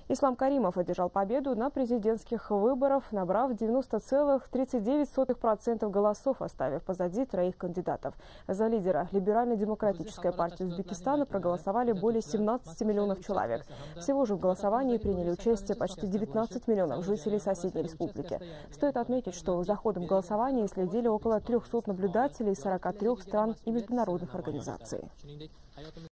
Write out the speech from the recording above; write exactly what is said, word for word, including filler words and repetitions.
Ислам Каримов одержал победу на президентских выборах, набрав девяносто целых тридцать девять сотых процента голосов, оставив позади троих кандидатов. За лидера Либерально-демократической партии Узбекистана проголосовали более семнадцати миллионов человек. Всего же в голосовании приняли участие почти девятнадцать миллионов жителей соседней республики. Стоит отметить, что за ходом голосования следили около трёхсот наблюдателей из сорока трёх стран и международных организаций.